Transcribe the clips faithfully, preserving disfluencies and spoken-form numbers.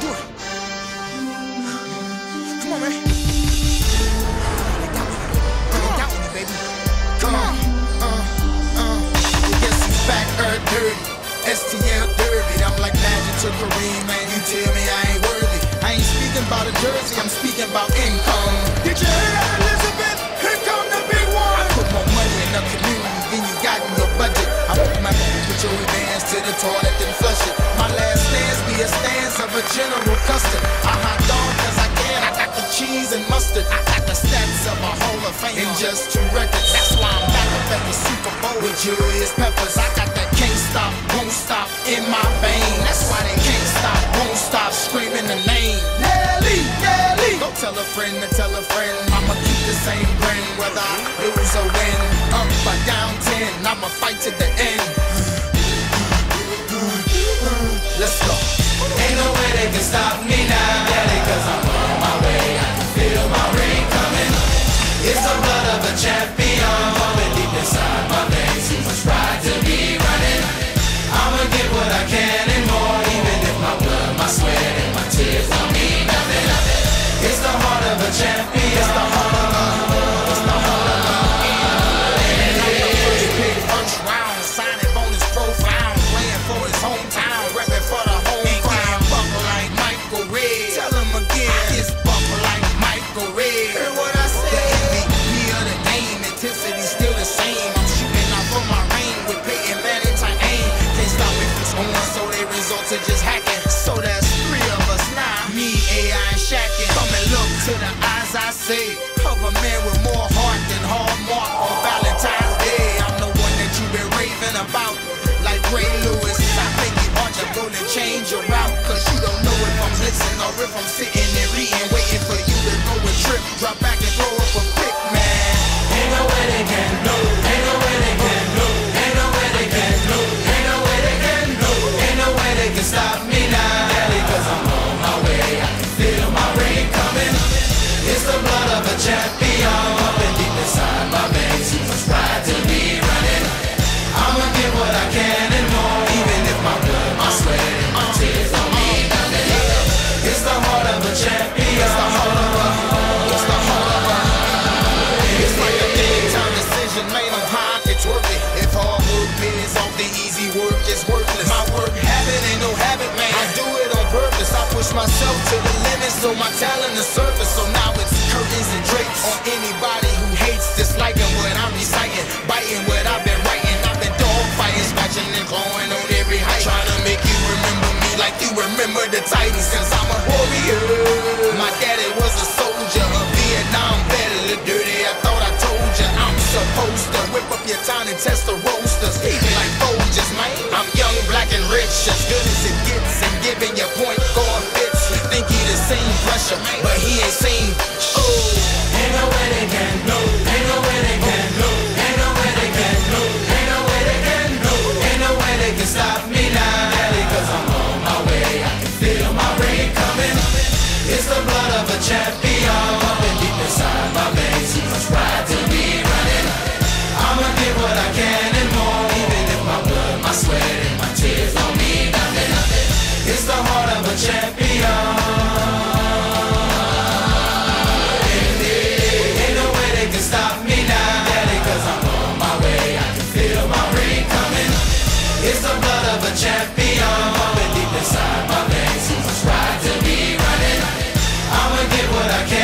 do it. Come on, man. They got me. They got me, baby. Come on. Uh, uh. Guess he's back, er, dirty. S T L dirty. I'm like Magic to Kareem, man. You tell me I ain't worthy. I ain't speaking about a jersey, I'm speaking about income. Did you hear that, Elizabeth? Here come the big one. I put more money in the community than you got in your budget. I put my put your advance to the toilet and flush it. My last stance be a stance of a General Custard. I hot dog cause I can. I got the cheese and mustard. I got the stats of a Hall of Fame in just two records. That's why I'm back up at the Super Bowl with Julius Peppers. I got that can't stop, won't stop in my vein. That's why they can't stop, won't stop screaming the name. Nelly, Nelly. Go tell a friend to tell a friend. I'ma keep the same grin whether I lose or win. Up or down ten, I'ma fight to the end. Let's go. Ain't no way they can stop me now, daddy, cause I'm on my way. I can feel my ring coming. It's the blood of a champion pumping deep inside my veins. Too much pride to be running. I'ma get what I can and more, even if my blood, my sweat, and my tears don't mean nothing. It's the heart of a champion. It's the heart of a, it's the heart of a. And I'm the first pick, first round, signing bonus profound, playing for his hometown, repping for the home crowd. Buckle like Michael Red. Tell him again, it's buckle like Michael Red. Hear what I said? The M V P of the game, intensity still the same. I'm shooting out from my range with Peyton Manning type aim. Can't stop me from scoring, so they resort to just hacking. So that's three of us now, me, A I, and Shaqin'. Come and look to the eyes I say of a man with more heart than Hallmark on Valentine's Day. I'm the one that you've been raving about, like Ray Lewis. I think you ought to go and change your route, cause you don't know if I'm listening or if I'm sitting and reading, waiting for you to go and trip, drop back and throw up a pick, man. Ain't no way they can know. Ain't no way they can know. Ain't no way they can know. Ain't no way they can know. Ain't no way they can stop me now, daddy, cause I'm on my way. I can feel my ring coming. It's the blood of a champion pumping deep inside my veins. Too much pride to be running. I'ma get what I can and more, even if my blood, my sweat, and my tears don't mean nothing. It's the heart of a champion. It's the heart of a, it's the heart of a. It's like a big time decision made on how it's worth it. If hard work pays off the easy work, it's worthless. My work habit ain't no habit, man. I do it on purpose. I push myself to the limit so my talent is surface. So now it's curtains and drapes on anybody who hates, disliking what I'm reciting, biting what I've been writing. I've been dog fighting, scratching and clawing on every height, trying to make you remember me like you remember the Titans. Cause I'm a warrior. My daddy was a soldier, a Vietnam vet, a little dirty. I thought I told ya I'm supposed to whip up your town and test the roasters, even like Folgers, man. I'm young, black, and rich, as good as it gets, and giving your point guard fits. Think he the same pressure, but he ain't seen. Oh, ain't no way they can know. Ain't no way they can know. Ain't no way they can know. Ain't no way they can know. Ain't no way they can stop me now, daddy, cause I'm on my way. I can feel my ring coming. It's the blood of a champion pumping deep inside my veins. Too much pride to be running. I'ma get what I can and more, even if my blood, my sweat, and my tears don't mean nothing. It's the heart of a champion. Stop me now, daddy, cause I'm on my way. I can feel my ring coming. It's the blood of a champion pumping deep inside my veins. Too much pride to be running. I'ma get what I can.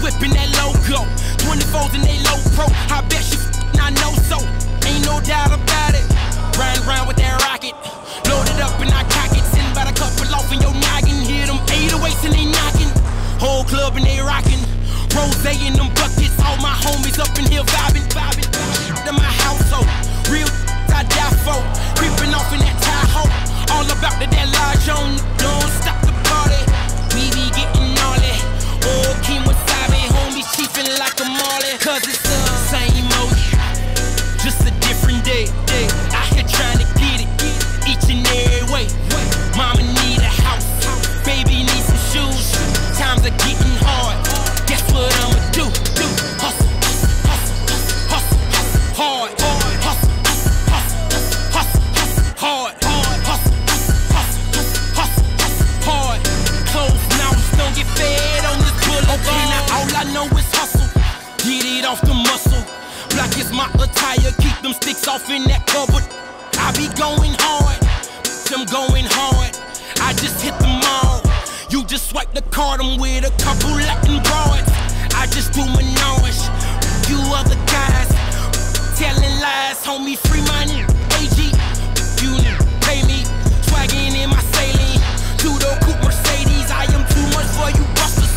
whipping that logo. twenty-fours and they low pro. I bet she f***ing, I know so. Ain't no doubt about it. Riding around with that rocket. Loaded up and I cock it. Sitting by the couple off in your noggin. Hear them eight oh eights and they knocking. Whole club and they rocking. Rose in them buckets. All my homies up in here vibing. Vibing. To my household. Real I die for. Creeping off in that Tahoe. All about the that large on. Don't stop the party. We be getting gnarly. Oh, Kim Wasabi. Homies chiefin' like a Marley. Cause it's the same old. Just a different day. day. Out here trying to get it. Each and every way. Mama need a house. Baby need some shoes. Times are getting hard. Guess what I'ma do? Do hustle, hustle, hustle, hustle, hard, hard, hustle, hustle, hustle, hustle, hard, hard, hustle, hustle, hustle, hustle, hard. Closed mouths don't get fed on this boulevard. Okay, now all I know is hustle. Get it off the muscle. Black is my attire. Keep them sticks off in that cupboard. I be going hard. I'm going hard. I just hit them all. You just swipe the card, I'm with a couple Latin broads. I just do menage. You other guys telling lies, homie, free money. A G, you pay me. Swagging in my saline. Two-door coupe Mercedes. I am too much for you busters.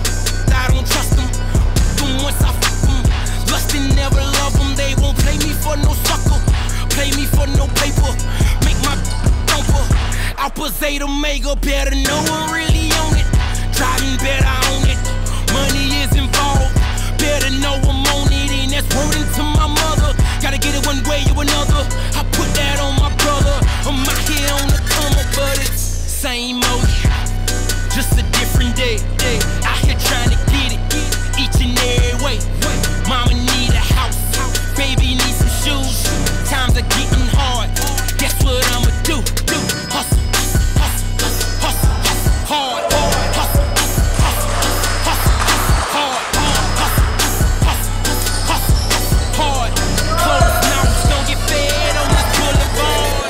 I don't trust them. Them once I fuck them. Lustin' never love them. They won't play me for no sucker. Play me for no paper. Make my thumper. Alpha Zeta Omega. Better know I'm really on it. Driving better on it. Money is involved. Better know I'm on it. And that's wording to my mother. Gotta get it one way or another. I put that on my brother. I'm out here on the come up, but it's same old. Just a different day. day. Out here trying to get it. Each and every way. Mama need a house. Baby need some shoes. Times are getting hard. Guess what I'ma do? Do hustle, hustle, hustle, hustle, hard, hustle, hustle, hustle, hard, hustle, hustle, hustle, hard. Closed mouths don't get fed on this boulevard.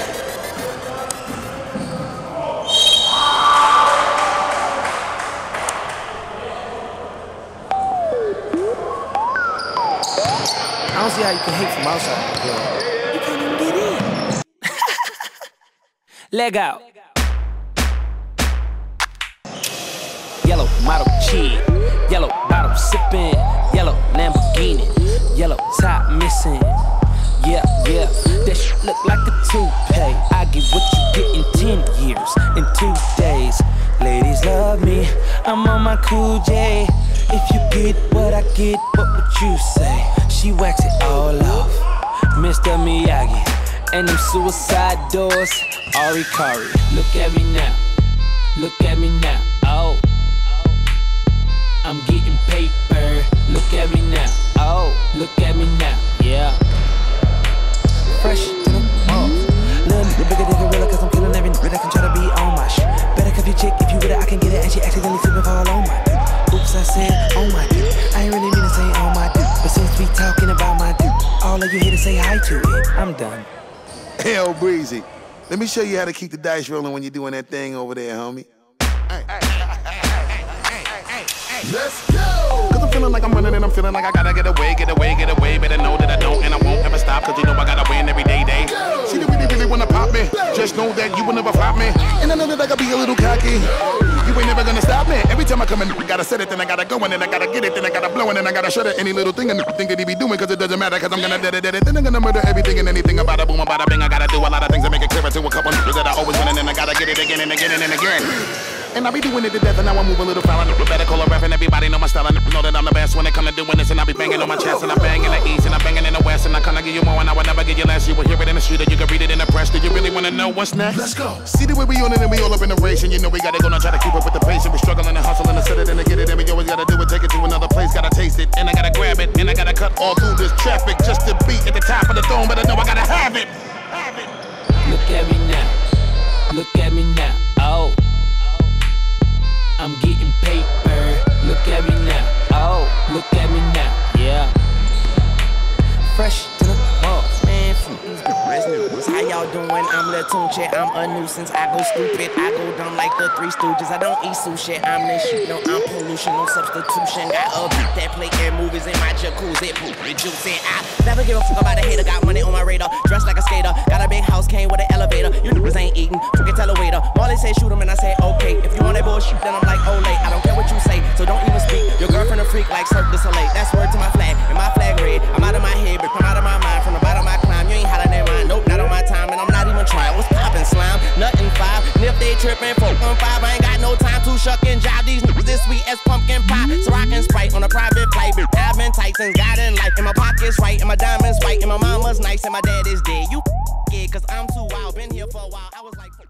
I don't see how you can hate from outside the club. You can't even get in. Leg out. Yellow model cheese. Yellow bottle sipping. Yellow Lamborghini. Yellow top missing. Yeah, yeah. That shit look like a toupee. I get what you get in ten years, in two days. Ladies love me. I'm on my cool J. If you get what I get, what would you say? She wax it all off, Mister Miyagi, and them suicide doors, Ari Kari. Look at me now, look at me now, oh. I'm getting paper, look at me now, oh. Look at me now, yeah. Fresh to the balls, little bit bigger than gorilla, cause I'm killing every nigga that can try to be on my shit. Better cuff your chick, if you with it, I can get it, and she accidentally slip and fall on my dick. Oops, I said on my dick, I ain't really mean to say on my dick, but since we talking about my dick, all of you here to say hi to it. I'm done. Hell, Breezy. Let me show you how to keep the dice rolling when you're doing that thing over there, homie. Hey, hey, hey, hey, hey, hey, let's go! Cause I'm feeling like I'm running and I'm feeling like I gotta get away, get away, get away. Better know that I don't and I won't ever stop, cause you know I gotta win every day, day. See, they really, really wanna pop me. Just know that you will never flop me. And I know that I gotta be a little cocky. You ain't never gonna stop me. Every time I come in, I gotta set it, then I gotta go, and then I gotta get it, then I gotta blow, and then I gotta shut it. Any little thing and think that he be doing, cause it doesn't matter, cause I'm gonna dead it, dead it. Then I'm gonna murder everything and anything about a boom, about a bing. I gotta do a lot of things to make it clearer to a couple niggas that I always win, and then I gotta get it again and again and again. And I be doing it to death, and now I move a little foul. I better call a rap, and everybody know my style. I know that I'm the best when it come to doing this, and I be banging on my chest, and I bang in the east, and I banging in the west, and I kinda give you more, and I would never give you less. You will hear it in the street, or you can read it in the press. Do you really wanna know what's next? Let's go. See the way we on it, and we all up in the race, and you know we gotta go now, try to keep up with the pace, and we struggling and hustling and set it and to get it, and we always gotta do it, take it to another place, gotta taste it, and I gotta grab it, and I gotta cut all through this traffic just to be at the top of the throne, but I know I gotta have it. Have it. Look at me now, look at me now, oh. I'm getting paper, look at me now, oh. Look at me now, yeah. Fresh to the balls, man, from these residents. How y'all doing? I'm Lil Tunche, I'm a nuisance. I go stupid, I go dumb like the Three Stooges. I don't eat sushi, I'm this shit. No, I'm pollution, no substitution. Got a beat that play in movies in my jacuzzi. Poopy juicy. I never give a fuck about a hater. Got money on my radar, dressed like a skater. Got a big house, came with an elevator. You niggas ain't eating, fucking tell a waiter. Marley say shoot him and I say okay. If you want that bullshit, then I'm like, oh late. I don't care what you say, so don't even speak. Your girlfriend a freak like Cirque du Soleil. That's word to my flag, and my flag red. I'm out of my head, but come out of my mind. From the bottom of my climb, you ain't hotter than mine. Nope, not on my time, and I'm not even trying. What's poppin', slime? Nothing five. And if they trippin', four on five, I ain't got no time to shuck and jive. These niggas this sweet as pumpkin pie. So I can Sprite on a private flight. But I've been tight since God in life. And my pockets right, and my diamonds white, and my mama's nice, and my dad is dead. You yeah, cause I'm too wild, been here for a while.